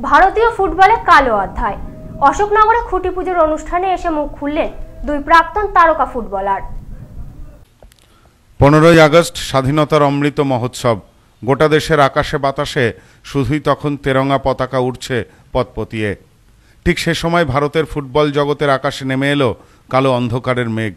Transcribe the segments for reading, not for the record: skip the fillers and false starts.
ভারতীয় ফুটবলে কালো অধ্যায়। অশোকনগরে খুঁটি পুজোর অনুষ্ঠানে এসে মুখ খুললেন দুই প্রাক্তন তারকা ফুটবলার। 15ই আগস্ট স্বাধীনতার অমৃত মহোৎসব। গোটা দেশের আকাশে বাতাসে শুধুই তখন তেরঙ্গা পতাকা উঠছে পতপতিয়ে। ঠিক সে সময় ভারতের ফুটবল জগতের আকাশে নেমে এলো কালো অন্ধকারের মেঘ।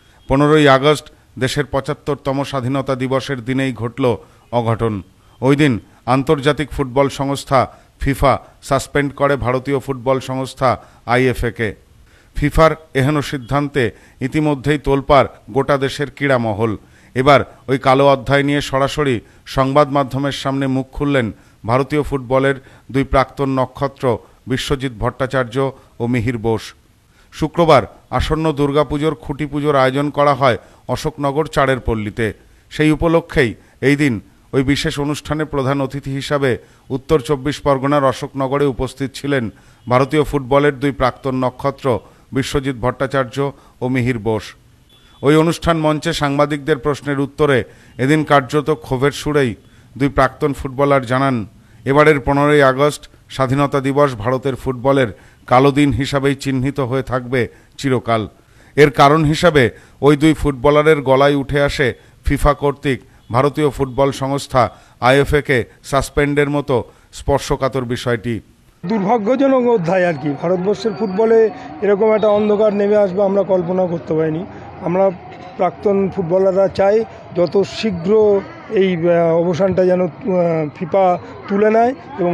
15ই আগস্ট দেশের 75তম স্বাধীনতা দিবসের দিনেই ঘটল অঘটন। ওই দিন আন্তর্জাতিক ফুটবল সংস্থা ফিফা সাসপেন্ড করে ভারতীয় ফুটবল সংস্থা আইএফএকে। ফিফার এহেন সিদ্ধান্তে ইতিমধ্যেই তোলপাড় গোটা দেশের ক্রীড়া মহল। এবার ওই কালো অধ্যায় নিয়ে সরাসরি সংবাদ মাধ্যমের সামনে মুখ খুললেন ভারতীয় ফুটবলের দুই প্রাক্তন নক্ষত্র বিশ্বজিৎ ভট্টাচার্য ও মিহির বোস। শুক্রবার আসন্ন দুর্গাপুজোর খুঁটি পুজোর আয়োজন করা হয় অশোকনগর চারের পল্লীতে। সেই উপলক্ষেই এই দিন ওই বিশেষ অনুষ্ঠানে প্রধান অতিথি হিসাবে উত্তর 24 পরগনার অশোকনগরে উপস্থিত ছিলেন ভারতীয় ফুটবলের দুই প্রাক্তন নক্ষত্র বিশ্বজিৎ ভট্টাচার্য ও মিহির বোস। ওই অনুষ্ঠান মঞ্চে সাংবাদিকদের প্রশ্নের উত্তরে এদিন কার্যত ক্ষোভের সুরেই দুই প্রাক্তন ফুটবলার জানান, এবারের 15ই আগস্ট স্বাধীনতা দিবস ভারতের ফুটবলের কালো দিন হিসাবেই চিহ্নিত হয়ে থাকবে চিরকাল। এর কারণ হিসাবে ওই দুই ফুটবলারের গলায় উঠে আসে ফিফা কর্তৃক ভারতীয় ফুটবল সংস্থা আইএফএকে সাসপেন্ডের মতো স্পর্শকাতর বিষয়টি। দুর্ভাগ্যজনক অধ্যায় আর কি। ভারতবর্ষের ফুটবলে এরকম একটা অন্ধকার নেমে আসবে আমরা কল্পনা করতে পারিনি। আমরা প্রাক্তন ফুটবলাররা চাই যত শীঘ্র এই অবসানটা যেন ফিফা তুলে নেয় এবং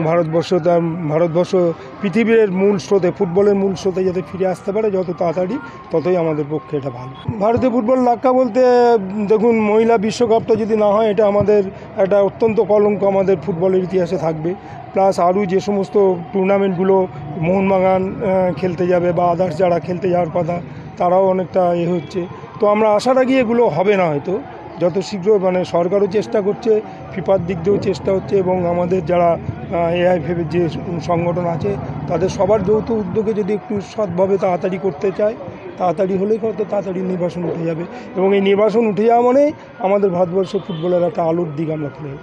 ভারতবর্ষ পৃথিবীর মূল স্রোতে, ফুটবলের মূল স্রোতে যাতে ফিরে আসতে পারে যত তাড়াতাড়ি, ততই আমাদের পক্ষে এটা ভালো। ভারতীয় ফুটবল লাক্কা বলতে দেখুন, মহিলা বিশ্বকাপটা যদি না হয় এটা আমাদের একটা অত্যন্ত কলঙ্ক আমাদের ফুটবলের ইতিহাসে থাকবে। প্লাস আরও যে সমস্ত টুর্নামেন্টগুলো মোহনবাগান খেলতে যাবে বা আদার্স যারা খেলতে যাওয়ার কথা তারাও অনেকটা হচ্ছে। তো আমরা আশা রাখি এগুলো হবে না, হয়তো যত শীঘ্র সরকারও চেষ্টা করছে, ফিফার দিক দিয়েও চেষ্টা হচ্ছে এবং আমাদের যারা এআইএফএর যে সংগঠন আছে তাদের সবার যৌথ উদ্যোগে যদি একটু সৎভাবে তাড়াতাড়ি করতে চায়, তাড়াতাড়ি হলেই হয়তো তাড়াতাড়ি নির্বাচন উঠে যাবে এবং এই নির্বাচন উঠে যাওয়া মানে আমাদের ভারতবর্ষের ফুটবলের একটা আলোর দিক আমরা খুলে।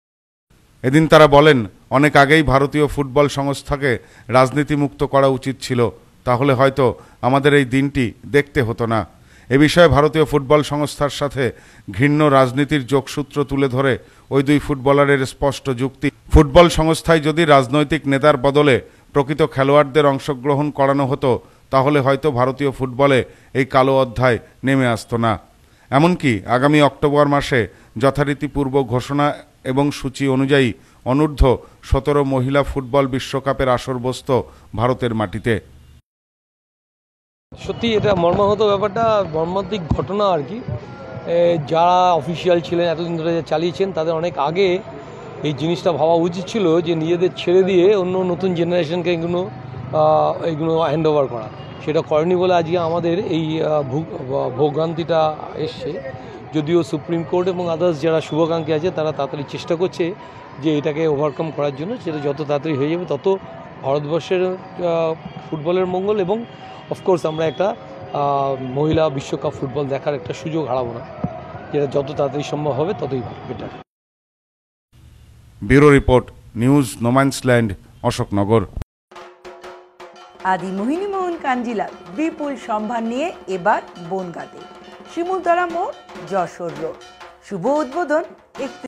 এদিন তারা বলেন, অনেক আগেই ভারতীয় ফুটবল সংস্থাকে রাজনীতিমুক্ত করা উচিত ছিল, তাহলে হয়তো আমাদের এই দিনটি দেখতে হতো না। এ বিষয়ে ভারতীয় ফুটবল সংস্থার সাথে ঘৃণ্য রাজনীতির যোগসূত্র তুলে ধরে ওই দুই ফুটবলারের স্পষ্ট যুক্তি, ফুটবল সংস্থায় যদি রাজনৈতিক নেতার বদলে প্রকৃত খেলোয়াড়দের অংশগ্রহণ করানো হতো তাহলে হয়তো ভারতীয় ফুটবলে এই কালো অধ্যায় নেমে আসতো না। এমনকি আগামী অক্টোবর মাসে যথারীতি পূর্ব ঘোষণা এবং সূচি অনুযায়ী অনূর্ধ্ব 17 মহিলা ফুটবল বিশ্বকাপের আসর বসত ভারতের মাটিতে। সত্যি এটা মর্মাহত ব্যাপারটা, মর্মান্তিক ঘটনা আর কি। যারা অফিসিয়াল ছিলেন এতদিন ধরে চালিয়েছেন তাদের অনেক আগে এই জিনিসটা ভাবা উচিত ছিল যে নিজেদের ছেড়ে দিয়ে অন্য নতুন জেনারেশনকে এইগুলো হ্যান্ড ওভার করা। সেটা করেনি বলে আজকে আমাদের এই ভোগান্তিটা এসছে। যদিও সুপ্রিম কোর্ট এবং আদার্স যারা শুভাকাঙ্ক্ষী আছে তারা তাড়াতাড়ি চেষ্টা করছে যে এটাকে ওভারকাম করার জন্য, সেটা যত তাড়াতাড়ি হয়ে যাবে তত ভারতবর্ষের ফুটবলের মঙ্গল এবং অফকোর্স আমরা একটা মহিলা বিশ্বকাপ ফুটবল দেখার একটা সুযোগ হারাবো না। যেটা যত তাড়াতাড়ি সম্ভব হবে ততই better. Bureau report, news Nomansland, Ashoknagar. Adi Mohini মোহন কাঞ্জিলাল বিপুল সম্ভার নিয়ে এবার বনগাঁতে শিমুলতলা মোড়, যশোর রোড। শুভ উদ্বোধন